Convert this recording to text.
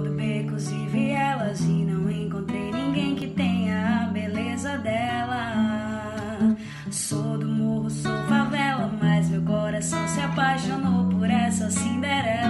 todo becos e vielas e não encontrei ninguém que tenha a beleza dela. Sou do morro, sou favela, mas meu coração se apaixonou por essa Cinderela.